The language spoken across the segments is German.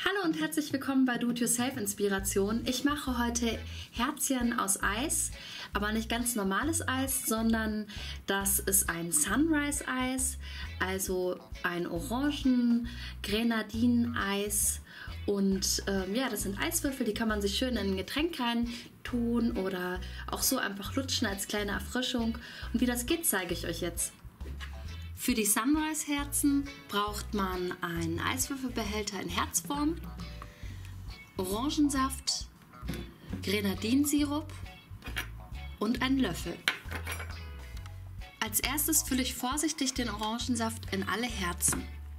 Hallo und herzlich willkommen bei Do-It-Yourself Inspiration. Ich mache heute Herzchen aus Eis, aber nicht ganz normales Eis, sondern das ist ein Sunrise-Eis, also ein Orangen-Grenadinen-Eis. Und ja, das sind Eiswürfel, die kann man sich schön in ein Getränk rein tun oder auch so einfach lutschen als kleine Erfrischung. Und wie das geht, zeige ich euch jetzt. Für die Sunrise-Herzen braucht man einen Eiswürfelbehälter in Herzform, Orangensaft, Grenadinensirup und einen Löffel. Als erstes fülle ich vorsichtig den Orangensaft in alle Herzen.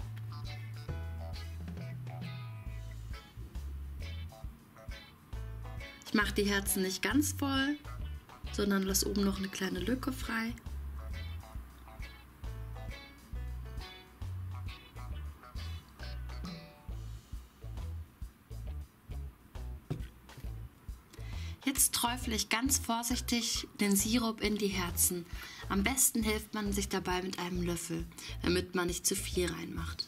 Ich mache die Herzen nicht ganz voll, sondern lasse oben noch eine kleine Lücke frei. Jetzt träufle ich ganz vorsichtig den Sirup in die Herzen. Am besten hilft man sich dabei mit einem Löffel, damit man nicht zu viel reinmacht.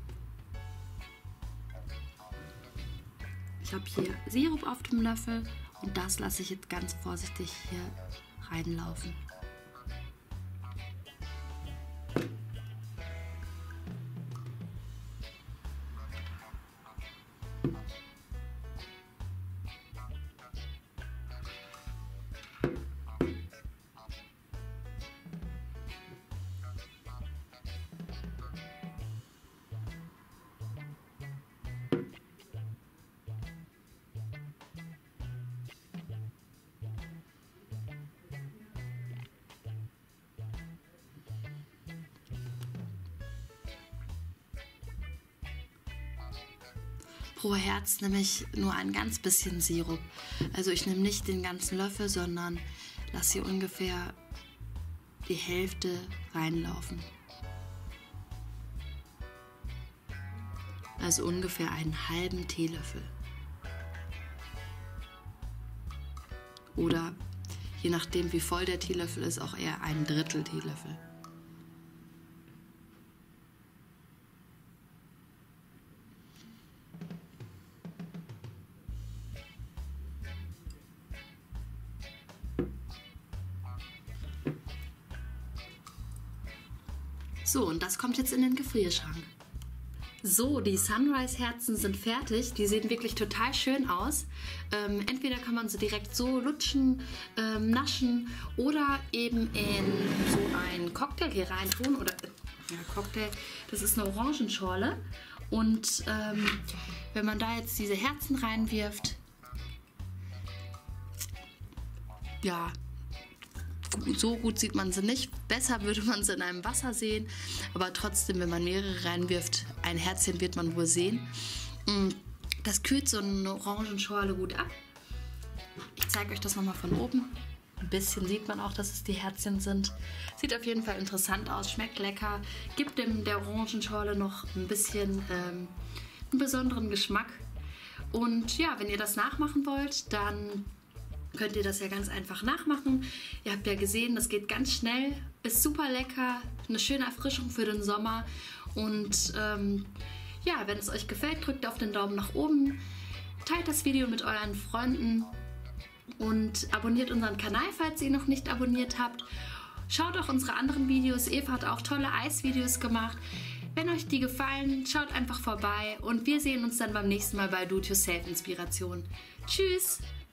Ich habe hier Sirup auf dem Löffel und das lasse ich jetzt ganz vorsichtig hier reinlaufen. Pro Herz nehme ich nur ein ganz bisschen Sirup. Also ich nehme nicht den ganzen Löffel, sondern lasse hier ungefähr die Hälfte reinlaufen. Also ungefähr einen halben Teelöffel. Oder je nachdem wie voll der Teelöffel ist, auch eher ein Drittel Teelöffel. So, und das kommt jetzt in den Gefrierschrank. So, die Sunrise-Herzen sind fertig. Die sehen wirklich total schön aus. Entweder kann man sie direkt so lutschen, naschen oder eben in so einen Cocktail hier rein tun. Oder, ja, Cocktail, das ist eine Orangenschorle. Und wenn man da jetzt diese Herzen reinwirft, ja, so gut sieht man sie nicht. Besser würde man sie in einem Wasser sehen. Aber trotzdem, wenn man mehrere reinwirft, ein Herzchen wird man wohl sehen. Das kühlt so eine Orangenschorle gut ab. Ich zeige euch das nochmal von oben. Ein bisschen sieht man auch, dass es die Herzchen sind. Sieht auf jeden Fall interessant aus, schmeckt lecker. Gibt der Orangenschorle noch ein bisschen einen besonderen Geschmack. Und ja, wenn ihr das nachmachen wollt, dann könnt ihr das ja ganz einfach nachmachen. Ihr habt ja gesehen, das geht ganz schnell, ist super lecker, eine schöne Erfrischung für den Sommer. Und ja, wenn es euch gefällt, drückt auf den Daumen nach oben, teilt das Video mit euren Freunden und abonniert unseren Kanal, falls ihr ihn noch nicht abonniert habt. Schaut auch unsere anderen Videos, Eva hat auch tolle Eisvideos gemacht. Wenn euch die gefallen, schaut einfach vorbei und wir sehen uns dann beim nächsten Mal bei Do-It-Yourself Inspiration. Tschüss!